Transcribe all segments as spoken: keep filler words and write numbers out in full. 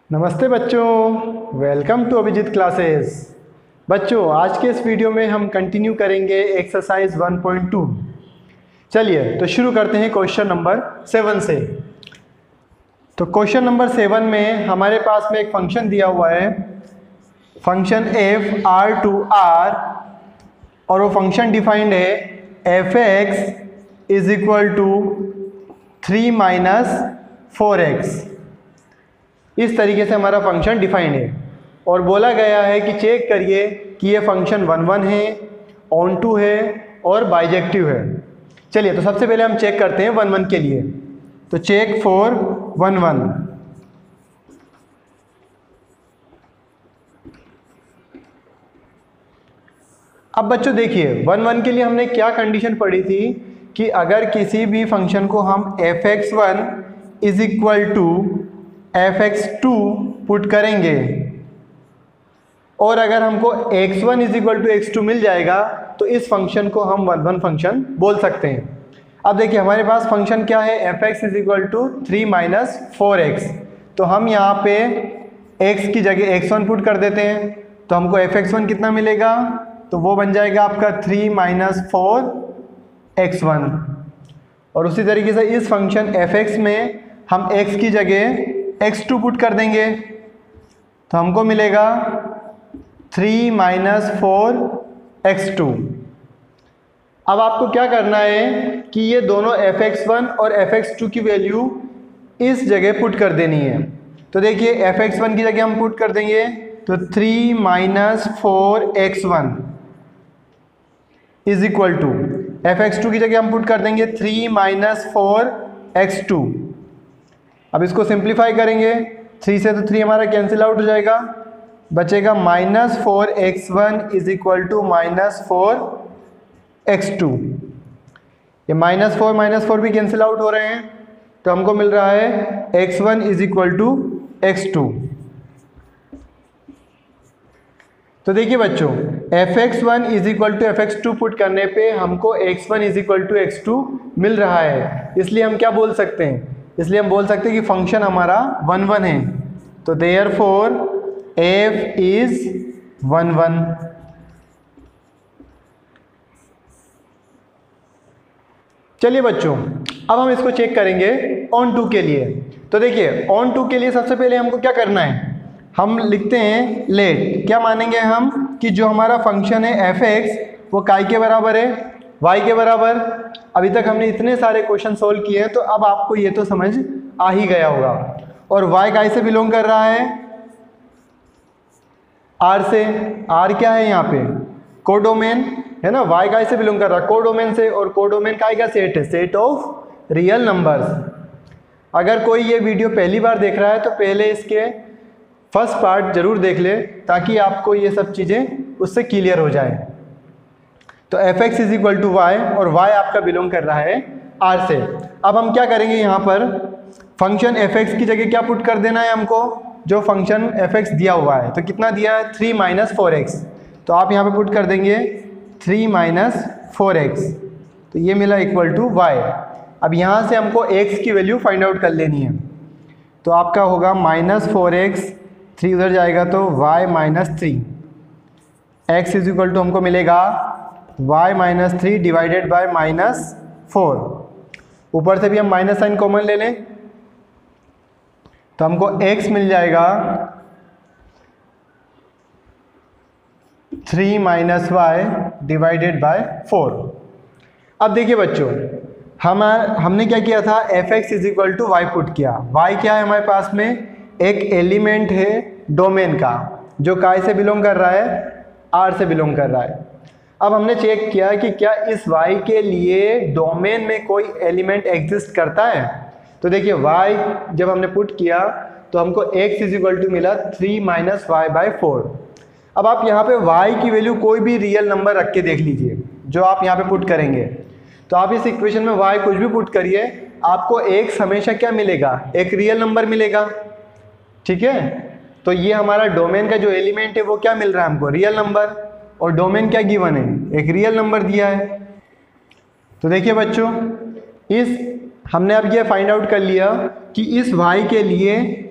नमस्ते बच्चों, welcome to Abhijit classes. बच्चों, आज के इस वीडियो में हम कंटिन्यू करेंगे एक्सरसाइज वन पॉइंट टू। चलिए तो शुरू करते हैं क्वेश्चन नंबर सेवन से। तो क्वेश्चन नंबर सेवन में हमारे पास में एक फंक्शन दिया हुआ है, function f R to R, और वो फंक्शन डिफाइंड है f x is equal to three minus four x. इस तरीके से हमारा फंक्शन डिफाइंड है और बोला गया है कि चेक करिए कि ये फंक्शन वन वन है, ऑन टू है और बाइजेक्टिव है। चलिए तो सबसे पहले हम चेक करते हैं वन वन के लिए। तो चेक फॉर वन वन। अब बच्चों देखिए, वन वन के लिए हमने क्या कंडीशन पढ़ी थी कि अगर किसी भी फंक्शन को हम f x one is equal to f x two put करेंगे और अगर हमको x one is equal to x two मिल जाएगा तो इस फंक्शन को हम वन वन फंक्शन बोल सकते हैं। अब देखिए हमारे पास फंक्शन क्या है, f x is equal to three minus four x. तो हम यहाँ पे x की जगह एक्स वन पुट कर देते हैं तो हमको एफ एक्स वन कितना मिलेगा, तो वो बन जाएगा आपका three minus four x one. और उसी तरीके से इस फंक्शन एफ एक्स में हम x की जगह एक्स टू पुट कर देंगे तो हमको मिलेगा three minus four x two. अब आपको क्या करना है कि ये दोनों एफ एक्स वन और एफ एक्स टू की वैल्यू इस जगह पुट कर देनी है। तो देखिए एफ एक्स वन की जगह हम पुट कर देंगे तो three minus four x one is equal to f x two की जगह हम पुट कर देंगे three minus four x two. अब इसको सिंप्लीफाई करेंगे, थ्री से तो थ्री हमारा कैंसिल आउट हो जाएगा, बचेगा minus four x one is equal to minus four x two. ये माइनस फोर माइनस फोर भी कैंसिल आउट हो रहे हैं तो हमको मिल रहा है x one is equal to x two. तो देखिए बच्चों, f x one is equal to f x two put करने पे हमको x one is equal to x two मिल रहा है। इसलिए हम क्या बोल सकते हैं, इसलिए हम बोल सकते हैं कि फंक्शन हमारा वन वन है। तो therefore f is one one. चलिए बच्चों, अब हम इसको चेक करेंगे ऑन टू के लिए। तो देखिए ऑन टू के लिए सबसे पहले हमको क्या करना है, हम लिखते हैं लेट। क्या मानेंगे हम कि जो हमारा फंक्शन है एफ एक्स वो काय के बराबर है, y के बराबर। अभी तक हमने इतने सारे क्वेश्चन सोल्व किए हैं तो अब आपको ये तो समझ आ ही गया होगा। और y काय से बिलोंग कर रहा है, r से। r क्या है यहाँ पे, कोडोमेन है ना। y काय से बिलोंग कर रहा है, कोडोमेन से। और कोडोमेन काय का सेट है, सेट ऑफ रियल नंबर्स। अगर कोई ये वीडियो पहली बार देख रहा है तो पहले इसके फर्स्ट पार्ट जरूर देख ले ताकि आपको ये सब चीज़ें उससे क्लियर हो जाए। तो f x is equal to y और y आपका बिलोंग कर रहा है r से। अब हम क्या करेंगे, यहाँ पर फंक्शन एफ एक्स की जगह क्या पुट कर देना है हमको, जो फंक्शन एफ एक्स दिया हुआ है। तो कितना दिया है, थ्री माइनस फोर एक्स। तो आप यहाँ पे पुट कर देंगे थ्री माइनस फोर एक्स, तो ये मिला इक्वल टू y। अब यहाँ से हमको x की वैल्यू फाइंड आउट कर लेनी है। तो आपका होगा माइनस फोर एक्स, थ्री उधर जाएगा तो y minus three. X is equal to हमको मिलेगा y minus three divided by minus four. ऊपर से भी हम माइनस साइन कॉमन ले लें तो हमको x मिल जाएगा three minus y divided by four. अब देखिए बच्चों, हम हमने क्या किया था, f x is equal to y put किया। y क्या है हमारे पास में, एक एलिमेंट है डोमेन का जो काय से बिलोंग कर रहा है, r से बिलोंग कर रहा है। अब हमने चेक किया कि क्या इस y के लिए डोमेन में कोई एलिमेंट एग्जिस्ट करता है। तो देखिए y जब हमने पुट किया तो हमको x इज इक्वल टू मिला three minus y by four. अब आप यहाँ पे y की वैल्यू कोई भी रियल नंबर रख के देख लीजिए जो आप यहाँ पे पुट करेंगे। तो आप इस इक्वेशन में y कुछ भी पुट करिए, आपको x हमेशा क्या मिलेगा, एक रियल नंबर मिलेगा। ठीक है, तो ये हमारा डोमेन का जो एलिमेंट है वो क्या मिल रहा है हमको, रियल नंबर। और डोमेन क्या गिवन है, एक रियल नंबर दिया है। तो देखिए बच्चों, इस हमने अब ये फाइंड आउट कर लिया कि इस y के लिए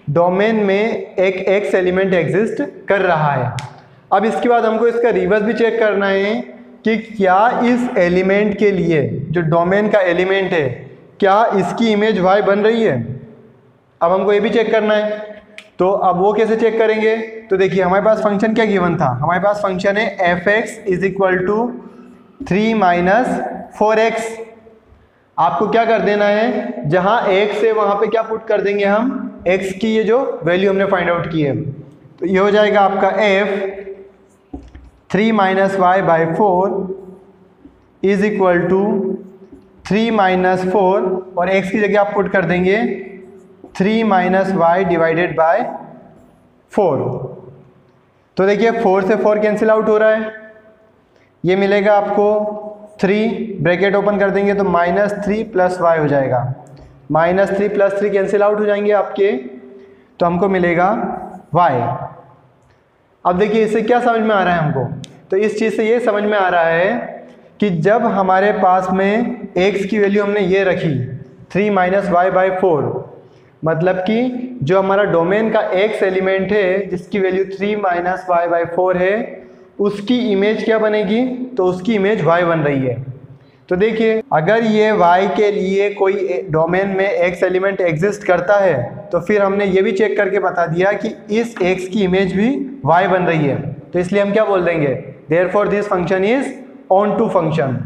डोमेन में एक एक्स एलिमेंट एग्जिस्ट कर रहा है। अब इसके बाद हमको इसका रिवर्स भी चेक करना है कि क्या इस एलिमेंट के लिए, जो डोमेन का एलिमेंट है, क्या इसकी इमेज वाई बन रही है। अब हमको ये भी चेक करना है, तो अब वो कैसे चेक करेंगे। तो देखिए हमारे पास फंक्शन क्या गिवन था, हमारे पास फंक्शन है f x is equal to three minus four x. आपको क्या कर देना है, जहाँ एक्स है वहाँ पे क्या पुट कर देंगे हम, एक्स की ये जो वैल्यू हमने फाइंड आउट की है। तो ये हो जाएगा आपका f three minus y by four is equal to three minus four, और एक्स की जगह आप पुट कर देंगे three minus y divided by four. तो देखिए फोर से फोर कैंसिल आउट हो रहा है, ये मिलेगा आपको थ्री, ब्रैकेट ओपन कर देंगे तो माइनस थ्री प्लस वाई हो जाएगा, minus three plus three cancel out हो जाएंगे आपके, तो हमको मिलेगा वाई। अब देखिए इससे क्या समझ में आ रहा है हमको, तो इस चीज़ से ये समझ में आ रहा है कि जब हमारे पास में x की वैल्यू हमने ये रखी three minus y by four, मतलब कि जो हमारा डोमेन का x एलिमेंट है जिसकी value three minus y by four है, उसकी इमेज क्या बनेगी, तो उसकी इमेज y बन रही है। तो देखिए अगर ये y के लिए कोई डोमेन में x एलिमेंट एग्जिस्ट करता है, तो फिर हमने ये भी चेक करके बता दिया कि इस x की इमेज भी y बन रही है। तो इसलिए हम क्या बोल देंगे, therefore this function is onto function.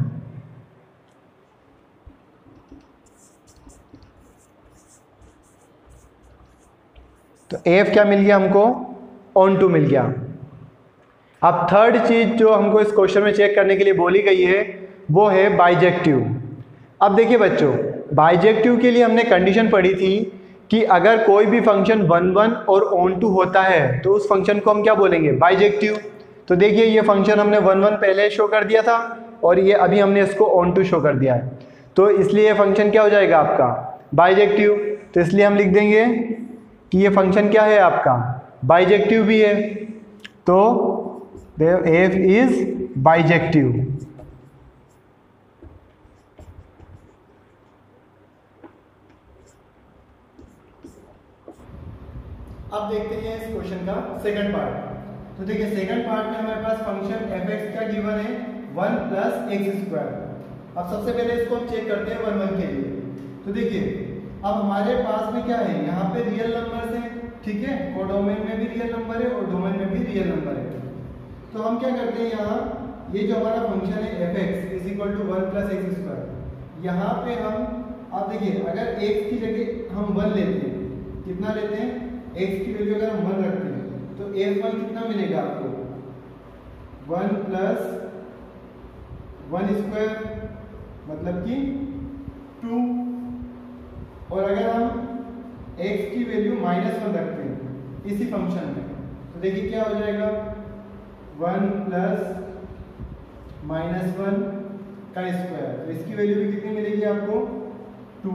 तो f क्या मिल गया हमको, ऑन टू मिल गया। अब थर्ड चीज जो हमको इस क्वेश्चन में चेक करने के लिए बोली गई है वो है बाइजेक्टिव। अब देखिए बच्चों, बाइजेक्टिव के लिए हमने कंडीशन पढ़ी थी कि अगर कोई भी फंक्शन वन वन और ऑन टू होता है तो उस फंक्शन को हम क्या बोलेंगे, बाइजेक्टिव। तो देखिए ये फंक्शन हमने वन वन पहले शो कर दिया था और ये अभी हमने इसको ऑन टू शो कर दिया है, तो इसलिए ये फंक्शन क्या हो जाएगा आपका, बाइजेक्टिव। तो इसलिए हम लिख देंगे कि ये फंक्शन क्या है आपका, बाइजेक्टिव भी है। तो एफ इज बाइजेक्टिव। अब देखते हैं इस क्वेश्चन का सेकंड पार्ट। तो देखिए सेकंड पार्ट में हमारे पास फंक्शन एफ एक्स का गिवन है वन प्लस एक्स स्क्वायर। अब सबसे पहले इसको हम चेक करते हैं वन वन के लिए। तो देखिए अब हमारे पास में क्या है, यहाँ पे रियल नंबर्स हैं, ठीक है, कोडोमेन में भी रियल नंबर है और डोमेन में भी रियल नंबर है। तो हम क्या करते हैं, यहाँ ये जो हमारा फंक्शन है f x is equal to one plus x square, यहाँ पे हम आप देखिए अगर एक्स की जगह हम वन लेते हैं, कितना लेते हैं, एक्स की वैल्यू अगर हम वन रखते हैं तो एफ वन कितना मिलेगा आपको, वन प्लस वन स्क्वायर मतलब कि टू। और अगर हम x की वैल्यू माइनस वन रखते हैं इसी फंक्शन में, तो देखिए क्या हो जाएगा, वन प्लस माइनस वन का स्क्वायर, तो इसकी वैल्यू भी कितनी मिलेगी आपको, टू।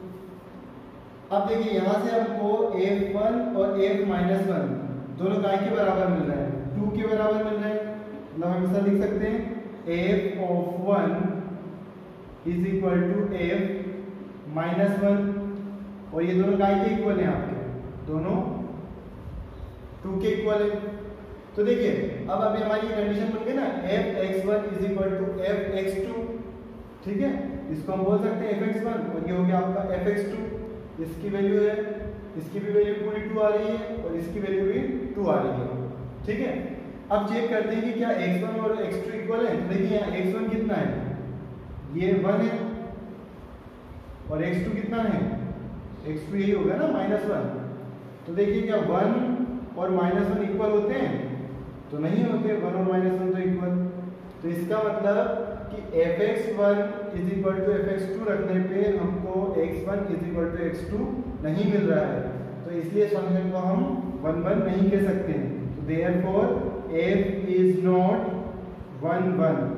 अब देखिए यहाँ से हमको एफ वन और एफ माइनस वन दोनों काय के बराबर मिल रहा है, टू के बराबर मिल रहा है। मतलब हम ऐसा लिख सकते हैं f of one is equal to f minus one, और ये दोनों काय के इक्वल हैं आपके, दोनों टू के इक्वल है। तो देखिए अब अभी हमारी कंडीशन बन गई ना, f x one is equal to f x two, ठीक है, इसको हम बोल सकते हैं एफ एक्स वन और ये हो गया आपका एफ एक्स टू। इसकी वैल्यू है, इसकी भी वैल्यू पूरी टू आ रही है और इसकी वैल्यू भी टू आ रही है, ठीक है। अब चेक करते हैं कि क्या एक्स वन और एक्स टू इक्वल है। तो देखिए यहाँ एक्स वन कितना है, ये वन है, और एक्स टू कितना है, एक्स टू यही होगा ना माइनस वन। तो देखिए क्या वन और माइनस वन इक्वल होते हैं, तो नहीं होते, वन और माइनस वन तो इक्वल। तो इसका मतलब कि f x one is equal to f x two रखने पे हमको x one is equal to x two नहीं मिल रहा है, तो इसलिए इस फंक्शन को हम वन वन नहीं कह सकते हैं। तो therefore f is not one one.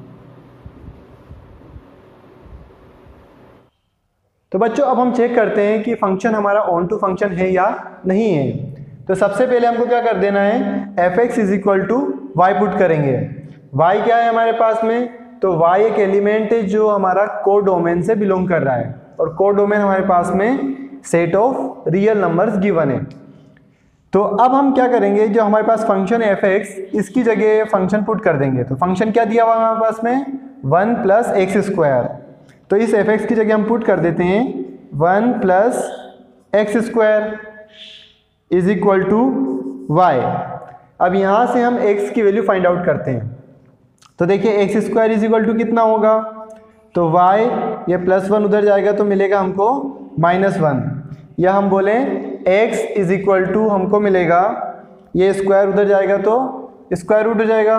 तो बच्चों अब हम चेक करते हैं कि फंक्शन हमारा ऑन टू फंक्शन है या नहीं है। तो सबसे पहले हमको क्या कर देना है, f x is equal to y put करेंगे। वाई क्या है हमारे पास में, तो वाई एक एलिमेंट है जो हमारा कोडोमेन से बिलोंग कर रहा है, और कोडोमेन हमारे पास में set of real numbers given है। तो अब हम क्या करेंगे, जो हमारे पास फंक्शन है एफ एक्स, इसकी जगह फंक्शन पुट कर देंगे। तो फंक्शन क्या दिया हुआ है हमारे पास में, वन प्लस एक्स स्क्वायर। तो इस एफ एक्स की जगह हम पुट कर देते हैं one plus x square is equal to y. अब यहाँ से हम x की वैल्यू फाइंड आउट करते हैं। तो देखिए x square is equal to कितना होगा, तो y, ये प्लस वन उधर जाएगा तो मिलेगा हमको माइनस वन, या हम बोलें x इज इक्वल टू हमको मिलेगा, ये स्क्वायर उधर जाएगा तो स्क्वायर रूट हो जाएगा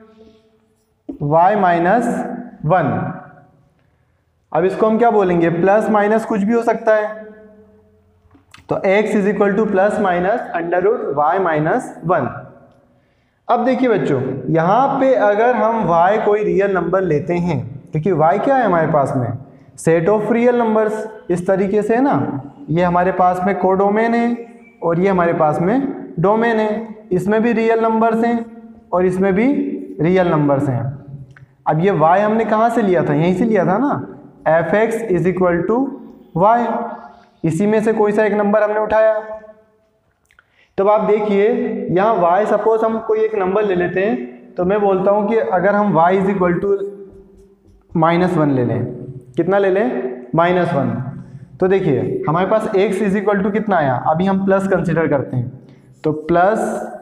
y माइनस वन। अब इसको हम क्या बोलेंगे, प्लस माइनस कुछ भी हो सकता है, तो x is equal to plus minus under root y minus one. अब देखिए बच्चों, यहाँ पे अगर हम y कोई रियल नंबर लेते हैं, क्योंकि y क्या है हमारे पास में, सेट ऑफ रियल नंबर्स, इस तरीके से है ना, ये हमारे पास में कोडोमेन है और ये हमारे पास में डोमेन है। इसमें भी रियल नंबर्स हैं और इसमें भी रियल नंबर्स हैं। अब ये y हमने कहाँ से लिया था, यहीं से लिया था ना, f x is equal to y, इसी में से कोई सा एक नंबर हमने उठाया। तो आप देखिए यहाँ y, सपोज हम कोई एक नंबर ले लेते हैं, तो मैं बोलता हूँ कि अगर हम y is equal to minus one ले लें, कितना ले लें, माइनस वन, तो देखिए हमारे पास x इज इक्वल टू कितना आया, अभी हम प्लस कंसिडर करते हैं, तो प्लस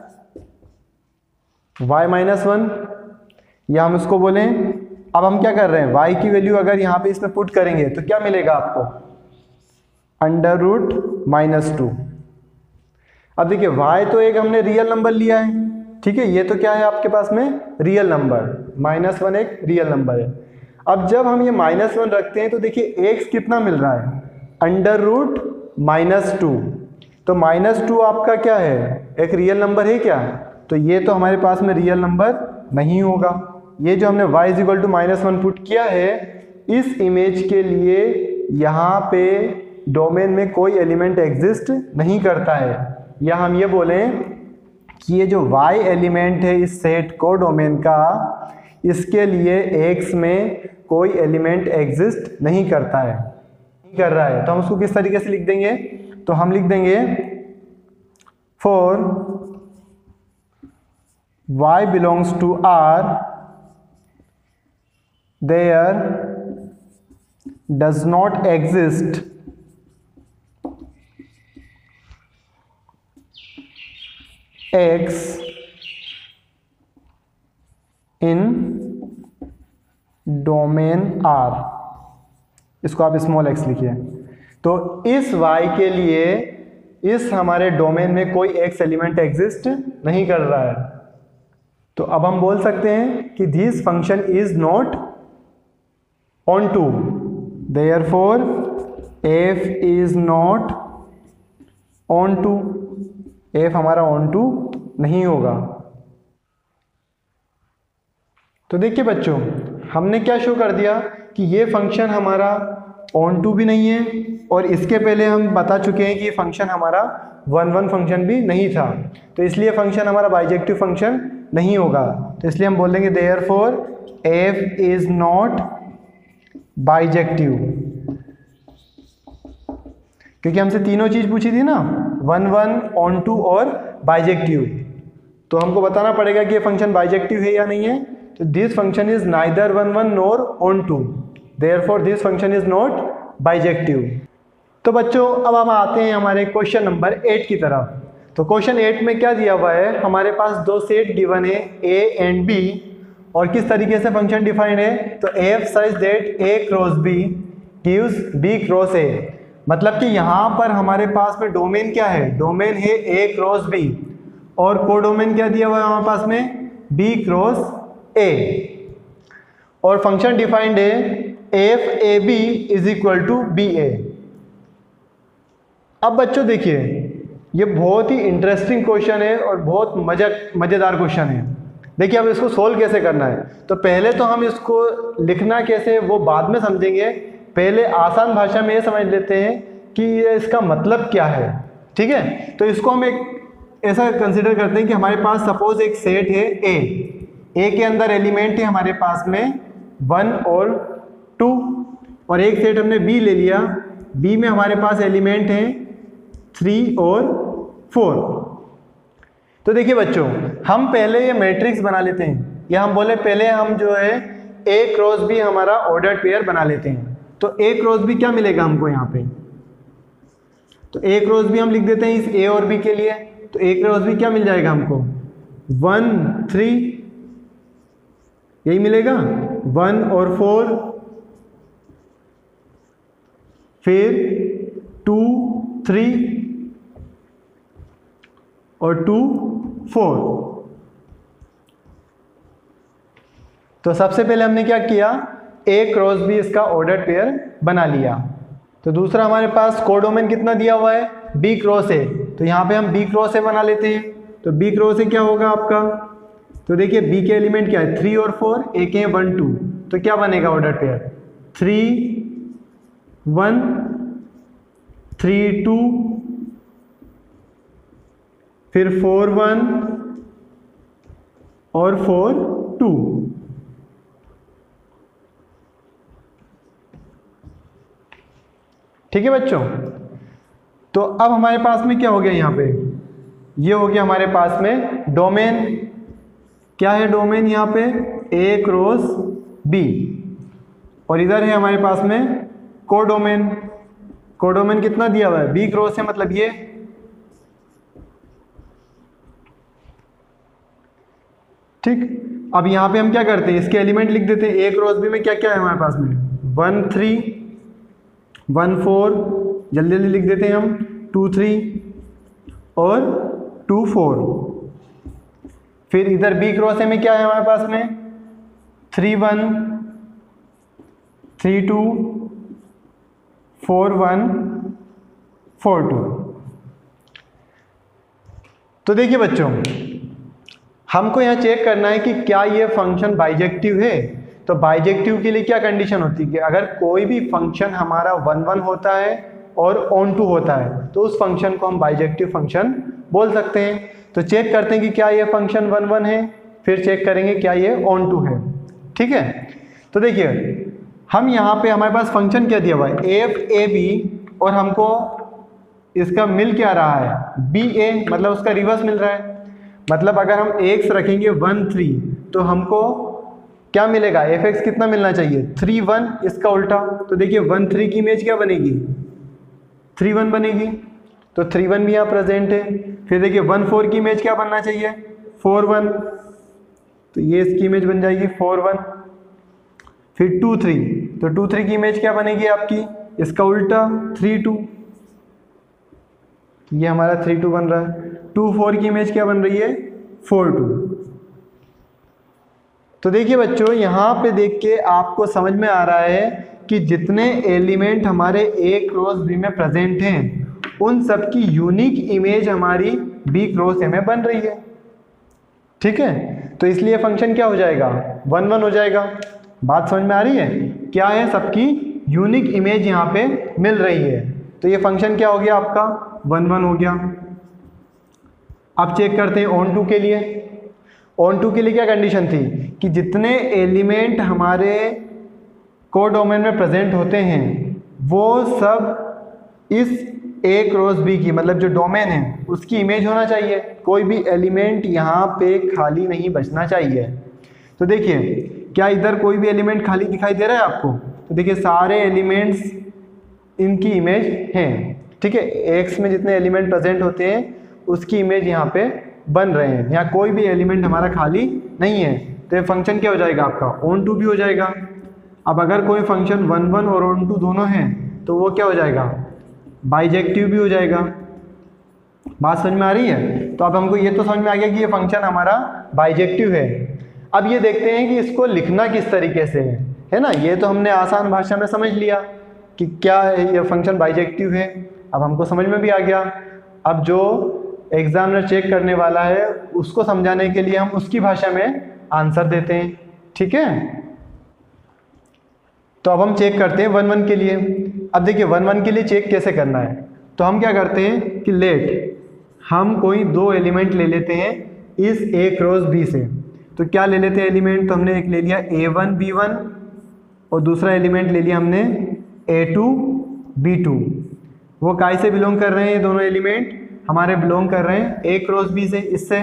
y माइनस वन, या हम इसको बोलें, अब हम क्या कर रहे हैं, y की वैल्यू अगर यहाँ पे इसमें पुट करेंगे तो क्या मिलेगा आपको, अंडर रूट माइनस टू। अब देखिए y तो एक हमने रियल नंबर लिया है, ठीक है, ये तो क्या है आपके पास में रियल नंबर, माइनस वन एक रियल नंबर है। अब जब हम ये माइनस वन रखते हैं तो देखिए x कितना मिल रहा है, अंडर रूट माइनस टू। तो माइनस टू आपका क्या है, एक रियल नंबर है क्या, तो ये तो हमारे पास में रियल नंबर नहीं होगा। ये जो हमने y is equal to minus one put किया है, इस इमेज के लिए यहाँ पे डोमेन में कोई एलिमेंट एग्जिस्ट नहीं करता है, या हम ये बोलें कि ये जो y एलिमेंट है इस सेट को डोमेन का, इसके लिए x में कोई एलिमेंट एग्जिस्ट नहीं करता है, नहीं कर रहा है। तो हम उसको किस तरीके से लिख देंगे, तो हम लिख देंगे for y belongs to R, there does not exist x in domain R, इसको आप स्मॉल x लिखिए। तो इस y के लिए इस हमारे डोमेन में कोई x एलिमेंट एग्जिस्ट नहीं कर रहा है। तो अब हम बोल सकते हैं कि this function is not onto, therefore f is not onto, f हमारा ऑन टू नहीं होगा। तो देखिए बच्चों, हमने क्या शो कर दिया कि ये फंक्शन हमारा ऑन टू भी नहीं है, और इसके पहले हम बता चुके हैं कि ये फंक्शन हमारा वन वन फंक्शन भी नहीं था, तो इसलिए फंक्शन हमारा बाइजेक्टिव फंक्शन नहीं होगा। तो इसलिए हम बोल देंगे therefore f is not bijective, क्योंकि हमसे तीनों चीज पूछी थी ना, वन वन, ऑन टू और बाइजेक्टिव। तो हमको बताना पड़ेगा कि ये फंक्शन बाइजेक्टिव है या नहीं है। तो this function is neither one one nor onto, therefore this function is not bijective. तो बच्चों अब हम आते हैं हमारे क्वेश्चन नंबर एट की तरफ। तो क्वेश्चन एट में क्या दिया हुआ है, हमारे पास दो सेट गिवन है a एंड b, और किस तरीके से फंक्शन डिफाइंड है, तो f such that a cross b gives b cross a। मतलब कि यहाँ पर हमारे पास में डोमेन क्या है, डोमेन है a क्रॉस b, और कोडोमेन क्या दिया हुआ है हमारे पास में, b क्रॉस a, और फंक्शन डिफाइंड है f a b is equal to b a. अब बच्चों देखिए, ये बहुत ही इंटरेस्टिंग क्वेश्चन है और बहुत मजा मज़ेदार क्वेश्चन है। देखिए अब इसको सोल्व कैसे करना है, तो पहले तो हम इसको लिखना कैसे वो बाद में समझेंगे, पहले आसान भाषा में ये समझ लेते हैं कि ये इसका मतलब क्या है। ठीक है, तो इसको हम एक ऐसा कंसिडर करते हैं कि हमारे पास सपोज एक सेट है ए, ए के अंदर एलिमेंट है हमारे पास में वन और टू, और एक सेट हमने बी ले लिया बी में हमारे पास एलिमेंट हैं थ्री और फोर। तो देखिए बच्चों, हम पहले ये मैट्रिक्स बना लेते हैं, या हम बोले पहले हम जो है ए क्रॉस बी हमारा ऑर्डर्ड पेयर बना लेते हैं। तो ए क्रॉस बी क्या मिलेगा हमको यहाँ पे, तो ए क्रॉस बी हम लिख देते हैं इस ए और बी के लिए। तो ए क्रॉस बी क्या मिल जाएगा हमको, वन थ्री, यही मिलेगा, वन और फोर, फिर टू थ्री और टू फोर। तो सबसे पहले हमने क्या किया, ए क्रॉस बी इसका ऑर्डर्ड पेयर बना लिया। तो दूसरा हमारे पास कोडोमेन कितना दिया हुआ है, बी क्रॉस ए। तो यहाँ पे हम बी क्रॉस ए बना लेते हैं। तो बी क्रॉस ए क्या होगा आपका, तो देखिए बी के एलिमेंट क्या है, थ्री और फोर, ए के वन टू। तो क्या बनेगा ordered pair, three one three two, फिर फोर वन और फोर टू। ठीक है बच्चों। तो अब हमारे पास में क्या हो गया, यहाँ पे ये हो गया हमारे पास में डोमेन। क्या है डोमेन यहाँ पे, ए क्रॉस बी, और इधर है हमारे पास में कोडोमेन। कोडोमेन कितना दिया हुआ है, बी क्रॉस है, मतलब ये। ठीक, अब यहाँ पे हम क्या करते हैं, इसके एलिमेंट लिख देते हैं। ए क्रॉस बी में क्या क्या है हमारे पास में, वन थ्री, वन फोर, जल्दी जल्दी लिख देते हैं हम, टू थ्री और टू फोर। फिर इधर बी क्रॉस ए में क्या है हमारे पास में, three one, three two, four one, four two. तो देखिए बच्चों, हमको यहाँ चेक करना है कि क्या ये फंक्शन बाइजेक्टिव है। तो बाइजेक्टिव के लिए क्या कंडीशन होती है कि अगर कोई भी फंक्शन हमारा वन वन होता है और ऑन टू होता है तो उस फंक्शन को हम बाइजेक्टिव फंक्शन बोल सकते हैं। तो चेक करते हैं कि क्या ये फंक्शन वन वन है, फिर चेक करेंगे क्या ये ऑन टू है। ठीक है, तो देखिए हम यहाँ पे हमारे पास फंक्शन क्या दिया हुआ है, एफ ए बी, और हमको इसका मिल क्या रहा है, बी ए, मतलब उसका रिवर्स मिल रहा है। मतलब अगर हम एक्स रखेंगे वन थ्री तो हमको क्या मिलेगा, एफ एक्स कितना मिलना चाहिए, थ्री वन, इसका उल्टा। तो देखिए वन थ्री की इमेज क्या बनेगी, थ्री वन बनेगी। तो थ्री वन भी यहाँ प्रेजेंट है। फिर देखिए वन फोर की इमेज क्या बनना चाहिए, फोर वन, तो ये इसकी इमेज बन जाएगी फोर वन। फिर टू थ्री, तो टू थ्री की इमेज क्या बनेगी आपकी, इसका उल्टा थ्री टू, ये हमारा थ्री टू बन रहा है। टू फोर की इमेज क्या बन रही है, फोर टू। तो देखिए बच्चों, यहाँ पे देख के आपको समझ में आ रहा है कि जितने एलिमेंट हमारे ए क्रॉस बी में प्रेजेंट हैं उन सब की यूनिक इमेज हमारी बी क्रॉस ए में बन रही है। ठीक है, तो इसलिए फंक्शन क्या हो जाएगा, वन वन हो जाएगा। बात समझ में आ रही है, क्या है, सबकी यूनिक इमेज यहाँ पे मिल रही है। तो ये फंक्शन क्या हो गया आपका, वन वन हो गया। अब चेक करते हैं ऑन टू के लिए। ऑन टू के लिए क्या कंडीशन थी कि जितने एलिमेंट हमारे कोडोमेन में प्रेजेंट होते हैं वो सब इस ए क्रॉस बी की, मतलब जो डोमेन है उसकी इमेज होना चाहिए। कोई भी एलिमेंट यहाँ पे खाली नहीं बचना चाहिए। तो देखिए क्या इधर कोई भी एलिमेंट खाली दिखाई दे रहा है आपको, तो देखिए सारे एलिमेंट्स इनकी इमेज हैं। ठीक है, एक्स में जितने एलिमेंट प्रेजेंट होते हैं उसकी इमेज यहाँ पे बन रहे हैं। यहाँ कोई भी एलिमेंट हमारा खाली नहीं है। तो ये फंक्शन क्या हो जाएगा आपका, ऑन टू भी हो जाएगा। अब अगर कोई फंक्शन वन वन और ऑन टू दोनों हैं तो वो क्या हो जाएगा, बाइजेक्टिव भी हो जाएगा। बात समझ में आ रही है। तो अब हमको ये तो समझ में आ गया कि ये फंक्शन हमारा बाइजेक्टिव है। अब ये देखते हैं कि इसको लिखना किस तरीके से है, है ना। ये तो हमने आसान भाषा में समझ लिया कि क्या है, ये फंक्शन बाइजेक्टिव है। अब हमको समझ में भी आ गया। अब जो एग्जामिनर चेक करने वाला है उसको समझाने के लिए हम उसकी भाषा में आंसर देते हैं। ठीक है, तो अब हम चेक करते हैं वन वन के लिए। अब देखिए वन वन के लिए चेक कैसे करना है, तो हम क्या करते हैं कि लेट हम कोई दो एलिमेंट ले लेते हैं इस ए क्रॉस बी से। तो क्या ले लेते हैं एलिमेंट, तो हमने एक ले लिया ए वन बी वन और दूसरा एलिमेंट ले लिया हमने ए टू बी टू। वो काय से बिलोंग कर रहे हैं? ये दोनों एलिमेंट हमारे बिलोंग कर रहे हैं ए क्रॉस बी से। इससे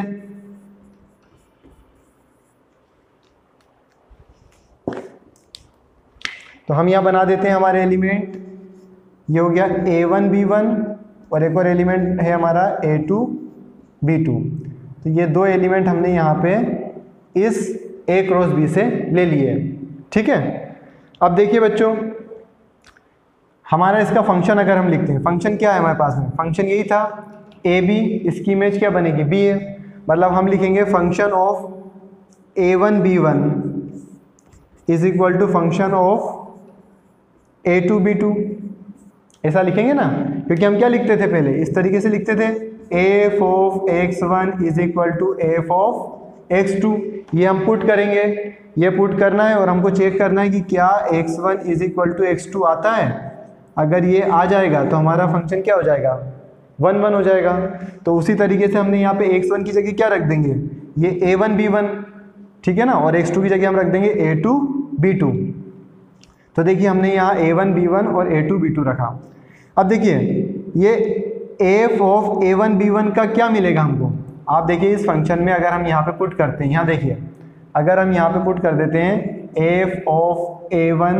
तो हम यहाँ बना देते हैं हमारे एलिमेंट। ये हो गया ए वन बी वन और एक और एलिमेंट है हमारा ए टू बी टू। तो ये दो एलिमेंट हमने यहाँ पे इस ए क्रॉस बी से ले लिए। ठीक है, अब देखिए बच्चों, हमारा इसका फंक्शन अगर हम लिखते हैं, फंक्शन क्या है हमारे पास में? फंक्शन यही था ए बी, इसकी इमेज क्या बनेगी? बी है। मतलब हम लिखेंगे function of a one b one is equal to function of a two b two. ऐसा लिखेंगे ना, क्योंकि हम क्या लिखते थे पहले? इस तरीके से लिखते थे f of x one is equal to f of x two. ये हम पुट करेंगे, ये पुट करना है और हमको चेक करना है कि क्या x one is equal to x two आता है। अगर ये आ जाएगा तो हमारा फंक्शन क्या हो जाएगा? वन वन हो जाएगा। तो उसी तरीके से हमने यहाँ पे एक्स वन की जगह क्या रख देंगे? ये ए वन बी वन, ठीक है ना, और एक्स टू की जगह हम रख देंगे ए टू बी टू। तो देखिए हमने यहाँ ए वन बी वन और ए टू बी टू रखा। अब देखिए ये f of a one b one का क्या मिलेगा हमको? आप देखिए इस फंक्शन में अगर हम यहाँ पे पुट करते हैं, यहाँ देखिए अगर हम यहाँ पे पुट कर देते हैं f of a one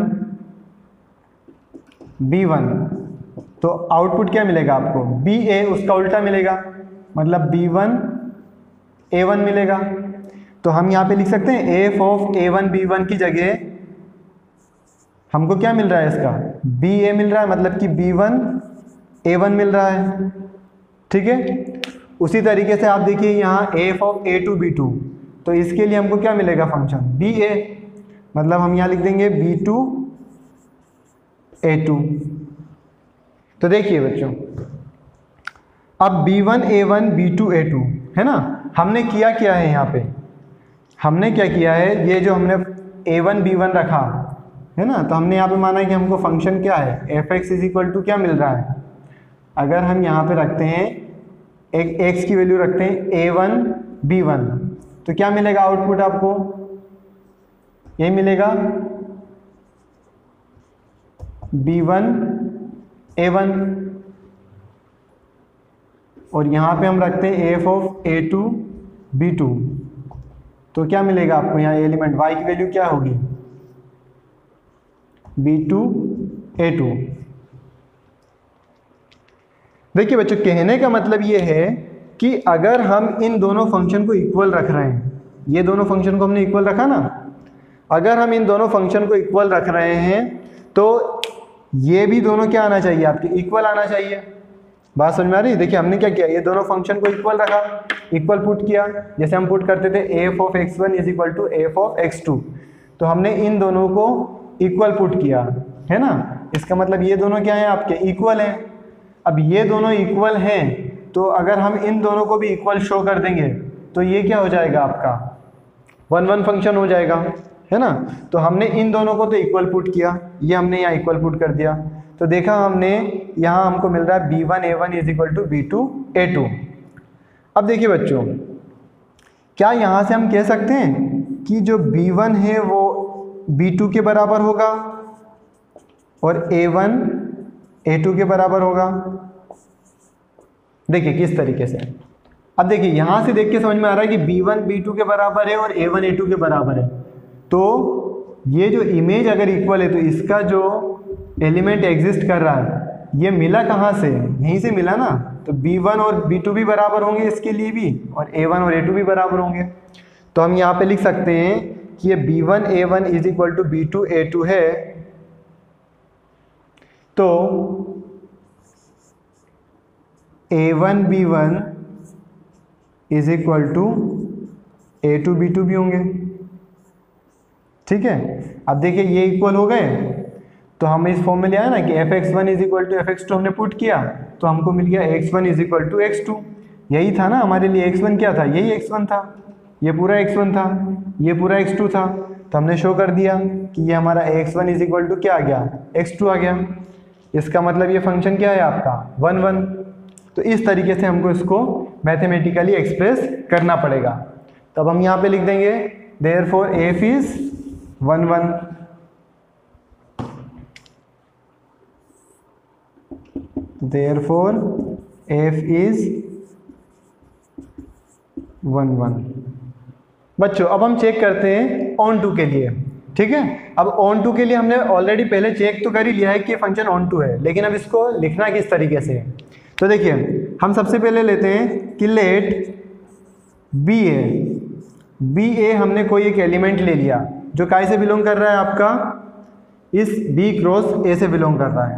b one, तो आउटपुट क्या मिलेगा आपको? बी ए, उसका उल्टा मिलेगा, मतलब बी वन ए वन मिलेगा। तो हम यहाँ पे लिख सकते हैं f of a one b one की जगह हमको क्या मिल रहा है? इसका बी ए मिल रहा है, मतलब कि बी वन ए वन मिल रहा है। ठीक है, उसी तरीके से आप देखिए यहाँ f of a two b two, तो इसके लिए हमको क्या मिलेगा? फंक्शन बी ए, मतलब हम यहाँ लिख देंगे बी टू ए टू। तो देखिए बच्चों, अब b one a one b two a two है ना, हमने किया क्या है यहाँ पे? हमने क्या किया है? ये जो हमने ए वन बी वन रखा है ना, तो हमने यहाँ पे माना है कि हमको फंक्शन क्या है? F x is equal to क्या मिल रहा है? अगर हम यहाँ पे रखते हैं एक एक्स की वैल्यू रखते हैं ए वन बी वन, तो क्या मिलेगा आउटपुट आपको? ये मिलेगा बी वन ए वन, और यहाँ पे हम रखते हैं f of a two b two, तो क्या मिलेगा आपको? यहाँ एलिमेंट y की वैल्यू क्या होगी? B two a two. देखिए बच्चों, कहने का मतलब ये है कि अगर हम इन दोनों फंक्शन को इक्वल रख रहे हैं, ये दोनों फंक्शन को हमने इक्वल रखा ना, अगर हम इन दोनों फंक्शन को इक्वल रख रहे हैं तो ये भी दोनों क्या आना चाहिए? आपके इक्वल आना चाहिए। बात समझ में आ रही है? देखिए हमने क्या किया, ये दोनों फंक्शन को इक्वल रखा, इक्वल पुट किया। जैसे हम पुट करते थे f of x one is equal to f of x two, तो हमने इन दोनों को इक्वल पुट किया है ना। इसका मतलब ये दोनों क्या हैं? आपके इक्वल हैं। अब ये दोनों इक्वल हैं, तो अगर हम इन दोनों को भी इक्वल शो कर देंगे तो ये क्या हो जाएगा? आपका वन वन फंक्शन हो जाएगा, है ना। तो हमने इन दोनों को तो इक्वल पुट किया, ये हमने यहाँ इक्वल पुट कर दिया, तो देखा हमने यहाँ हमको मिल रहा है b one a one is equal to b two a two. अब देखिए बच्चों, क्या यहाँ से हम कह सकते हैं कि जो बी वन है वो बी टू के बराबर होगा और ए वन ए टू के बराबर होगा? देखिए किस तरीके से। अब देखिए यहाँ से देख के समझ में आ रहा है कि बी वन बी टू के बराबर है और ए वन ए टू के बराबर है, तो ये जो इमेज अगर इक्वल है तो इसका जो एलिमेंट एग्जिस्ट कर रहा है ये मिला कहाँ से? यहीं से मिला ना। तो बी वन और बी टू भी बराबर होंगे इसके लिए भी, और ए वन और ए टू भी बराबर होंगे। तो हम यहाँ पे लिख सकते हैं कि ये b one a one is equal to b two a two है, तो a one b one is equal to a two b two भी होंगे। ठीक है, अब देखिए ये इक्वल हो गए, तो हम इस फॉर्म में ले आए ना कि f x one is equal to f x two हमने पुट किया, तो हमको मिल गया x one is equal to x two. यही था ना हमारे लिए, एक्स वन क्या था? यही एक्स वन था, ये पूरा एक्स वन था, ये पूरा एक्स टू था। तो हमने शो कर दिया कि ये हमारा x one is equal to क्या आ गया? एक्स टू आ गया। इसका मतलब ये फंक्शन क्या है आपका? One one. तो इस तरीके से हमको इसको मैथमेटिकली एक्सप्रेस करना पड़ेगा। तब हम यहाँ पे लिख देंगे therefore f is one one. Therefore f is one one. बच्चों अब हम चेक करते हैं ऑन टू के लिए, ठीक है। अब ऑन टू के लिए हमने ऑलरेडी पहले चेक तो कर ही लिया है कि फंक्शन ऑन टू है, लेकिन अब इसको लिखना किस तरीके से है। तो देखिए हम सबसे पहले लेते हैं कि let b a, b a हमने कोई एक एलिमेंट ले लिया जो काय से बिलोंग कर रहा है, आपका इस बी क्रॉस ए से बिलोंग कर रहा है।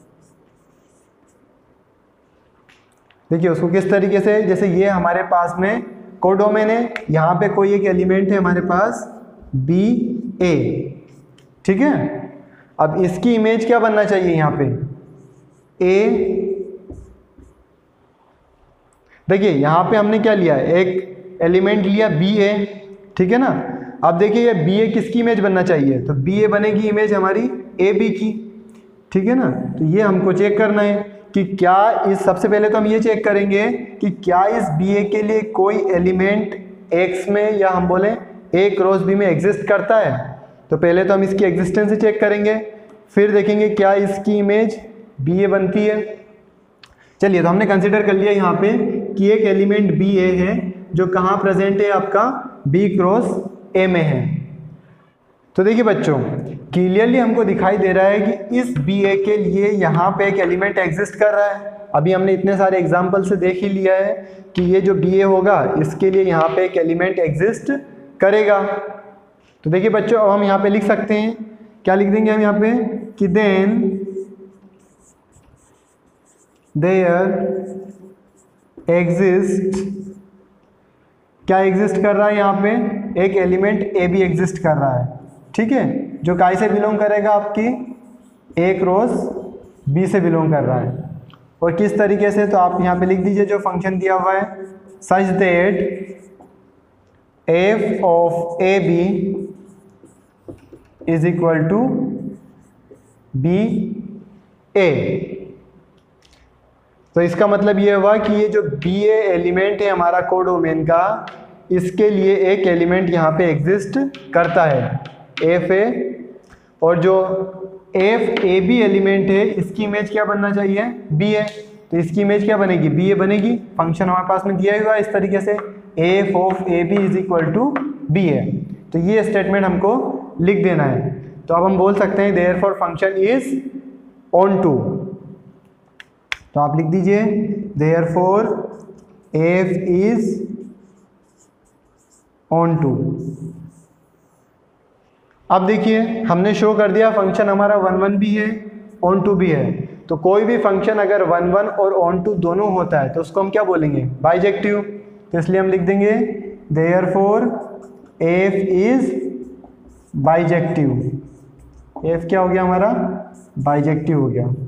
देखिए उसको किस तरीके से, जैसे ये हमारे पास में कोडोमेन है, यहाँ पे कोई एक एलिमेंट है हमारे पास बी ए, ठीक है। अब इसकी इमेज क्या बनना चाहिए यहाँ पे ए। देखिए यहाँ पे हमने क्या लिया, एक एलिमेंट लिया बी ए, ठीक है ना। अब देखिए ये बी ए किसकी इमेज बनना चाहिए, तो बी ए बनेगी इमेज हमारी ए बी की, ठीक है ना। तो ये हमको चेक करना है कि क्या इस, सबसे पहले तो हम ये चेक करेंगे कि क्या इस बी ए के लिए कोई एलिमेंट एक्स में या हम बोलें ए क्रॉस बी में एग्जिस्ट करता है। तो पहले तो हम इसकी एग्जिस्टेंस ही चेक करेंगे, फिर देखेंगे क्या इसकी इमेज बी ए बनती है। चलिए तो हमने कंसिडर कर लिया यहाँ पे कि एक एलिमेंट बी ए है जो कहाँ प्रेजेंट है, आपका बी क्रॉस ए में है। तो देखिए बच्चों क्लियरली हमको दिखाई दे रहा है कि इस बी ए के लिए यहाँ पे एक एलिमेंट एग्जिस्ट कर रहा है। अभी हमने इतने सारे एग्जाम्पल से देख ही लिया है कि ये जो बी ए होगा इसके लिए यहाँ पे एक एलिमेंट एग्जिस्ट करेगा। तो देखिए बच्चों अब हम यहाँ पे लिख सकते हैं, क्या लिख देंगे हम यहाँ पे कि देन देयर एग्जिस्ट, क्या एग्जिस्ट कर रहा है यहाँ पे, एक एलिमेंट ए भी एग्जिस्ट कर रहा है, ठीक है, जो काय से बिलोंग करेगा, आपकी ए क्रॉस बी से बिलोंग कर रहा है। और किस तरीके से, तो आप यहाँ पे लिख दीजिए जो फंक्शन दिया हुआ है, such that f of a b is equal to b a. तो इसका मतलब ये हुआ कि ये जो बी ए एलिमेंट है हमारा कोडोमेन का, इसके लिए एक एलिमेंट यहाँ पे एग्जिस्ट करता है एफ ए, और जो एफ ए बी एलिमेंट है इसकी इमेज क्या बनना चाहिए, बी ए। तो इसकी इमेज क्या बनेगी, बी ए बनेगी। फंक्शन हमारे पास में दिया हुआ है इस तरीके से, f of a b is equal to b a. तो ये स्टेटमेंट हमको लिख देना है। तो अब हम बोल सकते हैं therefore function is onto. तो आप लिख दीजिए therefore f is onto. अब देखिए हमने शो कर दिया फंक्शन हमारा वन वन भी है, ऑन टू भी है। तो कोई भी फंक्शन अगर वन वन और ऑन टू दोनों होता है तो उसको हम क्या बोलेंगे, बाइजेक्टिव। तो इसलिए हम लिख देंगे therefore f is bijective. F क्या हो गया हमारा, बाइजेक्टिव हो गया।